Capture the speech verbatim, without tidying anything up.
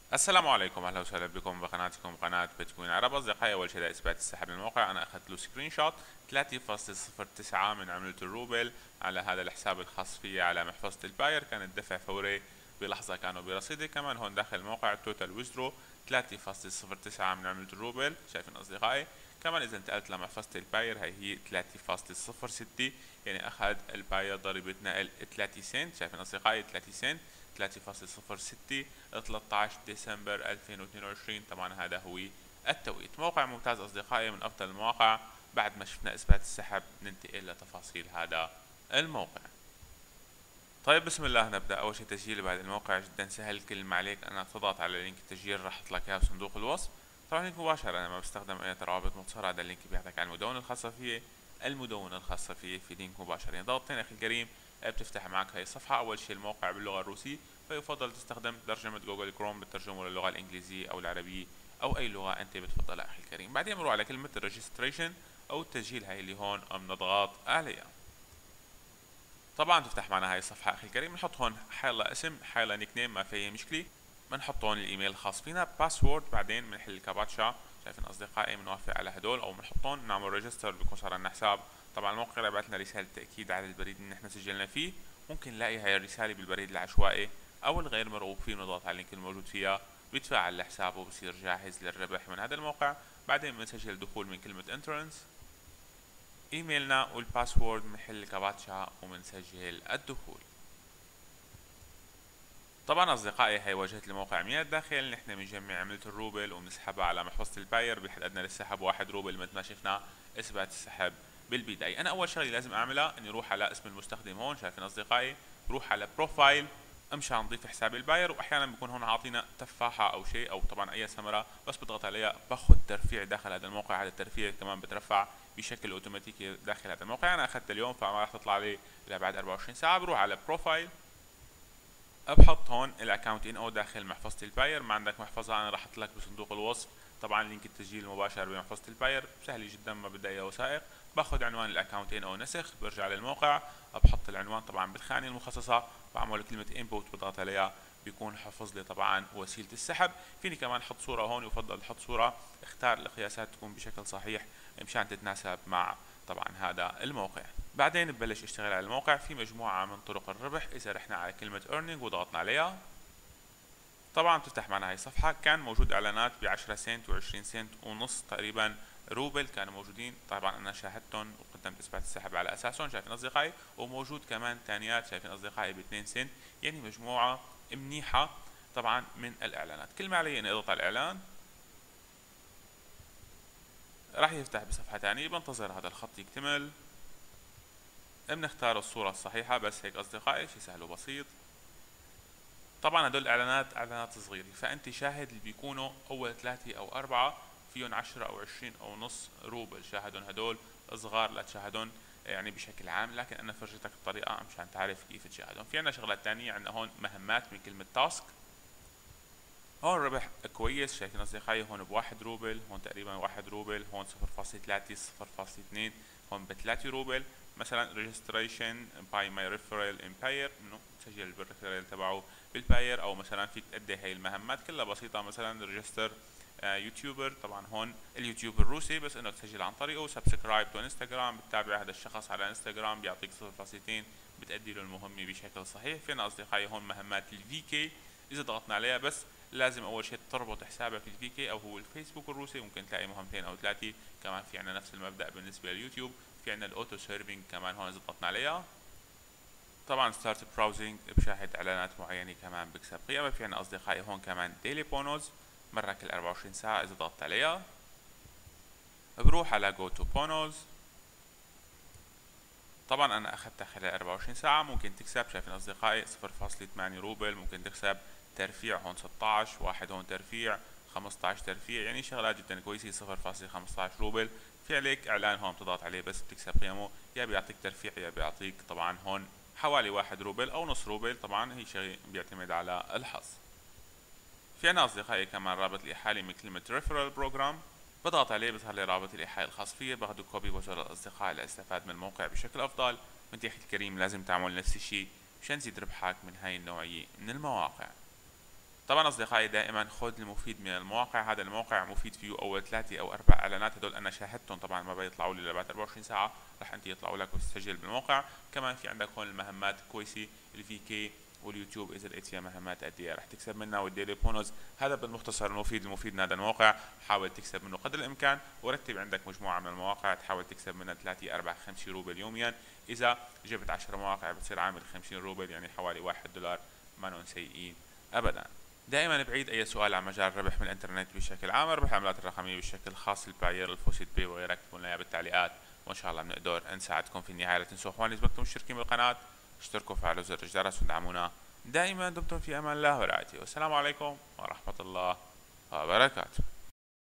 السلام عليكم، اهلا وسهلا بكم بقناتكم قناة بيتكوين عرب. اصدقائي، اول شيء لاثبات السحب للموقع انا اخذت له سكرين شوت ثلاثة فاصلة صفر تسعة من عملة الروبل على هذا الحساب الخاص فيي على محفظة الباير. كان الدفع فوري بلحظة، كانوا برصيدي. كمان هون داخل الموقع توتال ويزدرو ثلاثة فاصلة صفر تسعة من عملة الروبل، شايفين اصدقائي. كمان اذا انتقلت لمحفظة الباير هي هي ثلاثة فاصلة صفر ستة، يعني اخذ الباير ضريبة نقل ثلاثة سنت، شايفين اصدقائي ثلاثة سنت ثلاثة فاصلة صفر ستة ثلاثة عشر ديسمبر ألفين واثنين وعشرين. طبعا هذا هو التوقيت. موقع ممتاز اصدقائي، من افضل المواقع. بعد ما شفنا اثبات السحب ننتقل لتفاصيل هذا الموقع. طيب بسم الله نبدا. اول شيء تسجيل بهذا الموقع جدا سهل. كل ما عليك انك تضغط على لينك التسجيل راح يطلع لك اياه بصندوق الوصف. طبعا هيك مباشره، انا ما بستخدم اي روابط متصله. هذا اللينك بيعطيك عن المدونه الخاصه فيه. المدونه الخاصه فيه في لينك مباشر، يعني ضغطتين اخي الكريم بتفتح معك هاي الصفحه. اول شيء الموقع باللغه الروسيه، فيفضل تستخدم ترجمه جوجل كروم بالترجمه للغه الانجليزيه او العربيه او اي لغه انت بتفضلها اخي الكريم. بعدين بنروح على كلمه الريجستريشن او التسجيل، هاي اللي هون بنضغط عليها. طبعا تفتح معنا هاي الصفحه اخي الكريم. بنحط هون حيلا اسم، حيلا نيك نيم، ما في مشكله. بنحط هون الايميل الخاص فينا، باسورد. بعدين بنحل الكابتشا، شايفين اصدقائي، بنوافق على هدول او بنحطهم، بنعمل ريجستر، بيكون صار لنا حساب. طبعا الموقع رح يبعث لنا رساله تاكيد على البريد اللي نحن سجلنا فيه. ممكن نلاقي هاي الرساله بالبريد العشوائي او الغير مرغوب فيه، بنضغط على اللينك الموجود فيها، بيتفاعل لحسابه، بصير جاهز للربح من هذا الموقع. بعدين بنسجل الدخول من كلمه انترنس، ايميلنا والباسورد، بنحل الكابتشا وبنسجل الدخول. طبعا اصدقائي هي واجهة الموقع من الداخل. نحن بنجمع عملة الروبل وبنسحبها على محفظة الباير بالحد ادنى للسحب واحد روبل مثل ما شفنا اثبات السحب بالبداية. انا اول شغلة لازم اعملها اني اروح على اسم المستخدم هون، شايفين اصدقائي، بروح على بروفايل مشان نضيف حساب الباير. واحيانا بكون هون عاطينا تفاحة او شيء او طبعا اي ثمرة، بس بضغط عليها باخذ ترفيع داخل هذا الموقع. هذا الترفيع كمان بترفع بشكل اوتوماتيكي داخل هذا الموقع. انا اخذت اليوم فما راح تطلع لي الا بعد أربعة وعشرين ساعة. بروح على بروفايل، بحط هون الاكونت ان او داخل محفظه الباير. ما عندك محفظه انا راح احط لك بصندوق الوصف طبعا لينك التسجيل المباشر بمحفظه الباير، سهل جدا ما بدها اي وثائق. باخذ عنوان الاكونت ان او نسخ، برجع للموقع، بحط العنوان طبعا بالخانه المخصصه، بعمل كلمه انبوت، بضغط عليها، بيكون حفظ لي طبعا وسيله السحب. فيني كمان احط صوره هون، يفضل تحط صوره، اختار القياسات تكون بشكل صحيح مشان تتناسب مع طبعا هذا الموقع. بعدين ببلش اشتغل على الموقع. في مجموعة من طرق الربح. اذا رحنا على كلمة earning وضغطنا عليها، طبعا بتفتح معنا هاي الصفحة. كان موجود اعلانات ب عشرة سنت و20 سنت ونص تقريبا روبل كانوا موجودين. طبعا انا شاهدتهم وقدمت اثبات السحب على اساسهم، شايفين اصدقائي. وموجود كمان ثانيات، شايفين اصدقائي، ب اثنين سنت، يعني مجموعة منيحة طبعا من الاعلانات. كل ما علي اني اضغط على الاعلان راح يفتح بصفحة ثانية. بنتظر هذا الخط يكتمل، بنختار الصورة الصحيحة. بس هيك أصدقائي، شي سهل وبسيط. طبعا هدول الإعلانات إعلانات صغيرة، فأنت شاهد اللي بيكونوا أول ثلاثة أو أربعة فيهم عشرة أو عشرين أو نص روبل. شاهدون هدول صغار، لا تشاهدون يعني بشكل عام، لكن أنا فرجيتك الطريقة مشان تعرف كيف تشاهدون. في عنا شغلات تانية، عنا هون مهمات من كلمة تاسك. هون ربح كويس، شايفين أصدقائي، هون بواحد روبل، هون تقريبا واحد روبل، هون صفر فاصلة ثلاثة، صفر فاصلة اثنين، هون بثلاثة روبل. مثلا registration by my referral in Payer، انه تسجل بالريفرال تبعه بالباير. او مثلا فيك تأدي هاي المهمات كلها بسيطة، مثلا ريجستر يوتيوبر، طبعا هون اليوتيوب الروسي، بس انه تسجل عن طريقه. سبسكرايب تو انستغرام، بتتابع هذا الشخص على انستغرام بيعطيك صفر فاصلة اثنين، بتأدي له المهمة بشكل صحيح. فينا اصدقائي هون مهمات الفي كي، اذا ضغطنا عليها بس لازم اول شيء تربط حسابك الفي كي او هو الفيسبوك الروسي. ممكن تلاقي مهمتين او ثلاثه. كمان في عندنا نفس المبدا بالنسبه لليوتيوب. في عندنا الاوتو سيرفينج كمان هون اذا ضغطنا عليها. طبعا ستارت براوزنج، بشاهد اعلانات معينه كمان بكسب قيمه. في عندنا اصدقائي هون كمان ديلي بونوز، مره كل أربعة وعشرين ساعه. اذا ضغطت عليها بروح على جو تو بونوز. طبعا انا اخذتها خلال أربعة وعشرين ساعه. ممكن تكسب، شايفين اصدقائي، صفر فاصلة ثمانية روبل. ممكن تكسب ترفيع هون ستة عشر، واحد هون ترفيع، خمسة عشر ترفيع، يعني شغلات جدا كويسه. صفر فاصلة خمسة عشر روبل. في عليك اعلان هون بتضغط عليه بس بتكسب قيمه، يا بيعطيك ترفيع يا بيعطيك طبعا هون حوالي واحد روبل او نص روبل. طبعا هي شيء بيعتمد على الحظ. في عنا اصدقائي كمان رابط الاحالي من كلمه ريفرال بروجرام، بضغط عليه بظهر لي رابط الايحاء الخاص فيه. باخده كوبي بوجهه للاصدقاء لاستفاد من الموقع بشكل افضل. وانت يا اخي الكريم لازم تعمل نفس الشيء مشان تزيد ربحك من هاي النوعيه من المواقع. طبعا اصدقائي دائما خذ المفيد من المواقع. هذا الموقع مفيد فيه اول ثلاثة او اربع اعلانات، هدول انا شاهدتهم طبعا ما بيطلعوا لي بعد اربعة وعشرين ساعة، راح انت يطلعوا لك وتسجل بالموقع. كمان في عندك هون المهمات كويسة، الفي كي واليوتيوب اذا لقيت فيها مهمات قد راح تكسب منها، والديلي بونز. هذا بالمختصر المفيد المفيد من هذا الموقع. حاول تكسب منه قدر الامكان، ورتب عندك مجموعة من المواقع تحاول تكسب منها ثلاثة اربعة خمسة روبل يوميا. اذا جبت عشر مواقع بتصير عامل خمسين روبل، يعني حوالي واحد دولار، ما سيئين ابدا. دائما بعيد اي سؤال عن مجال الربح من الانترنت بشكل عام، ربح العملات الرقميه بالشكل الخاص، الباير، الفوسيت بي وغيرها، اكتبوا لنا اياها بالتعليقات وان شاء الله بنقدر نساعدكم. في النهايه لا تنسوا اخواني اذا بدكم مشتركين بالقناه اشتركوا وفعلوا زر الجرس ودعمونا. دائما دمتم في امان الله ورعايته، والسلام عليكم ورحمه الله وبركاته.